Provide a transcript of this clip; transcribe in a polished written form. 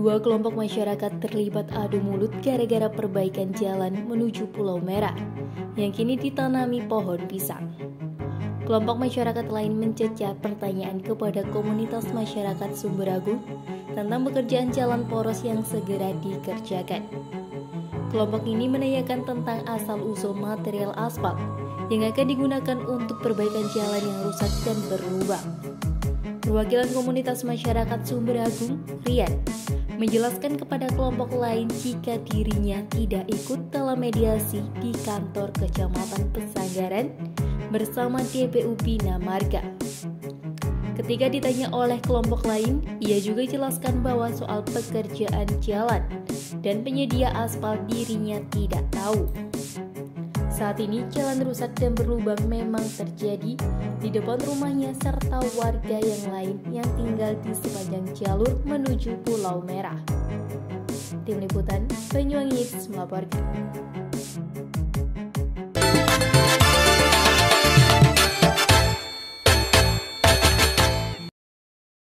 Dua kelompok masyarakat terlibat adu mulut gara-gara perbaikan jalan menuju Pulau Merah yang kini ditanami pohon pisang. Kelompok masyarakat lain mencecar pertanyaan kepada komunitas masyarakat Sumberagung tentang pekerjaan jalan poros yang segera dikerjakan. Kelompok ini menanyakan tentang asal-usul material aspal yang akan digunakan untuk perbaikan jalan yang rusak dan berlubang. Perwakilan komunitas masyarakat Sumberagung, Rian, menjelaskan kepada kelompok lain jika dirinya tidak ikut dalam mediasi di kantor Kecamatan Pesanggaran bersama DPU Bina Marga. Ketika ditanya oleh kelompok lain, ia juga jelaskan bahwa soal pekerjaan jalan dan penyedia aspal dirinya tidak tahu. Saat ini jalan rusak dan berlubang memang terjadi di depan rumahnya serta warga yang lain yang tinggal di sepanjang jalur menuju Pulau Merah. Tim Liputan Banyuwangi News melaporkan.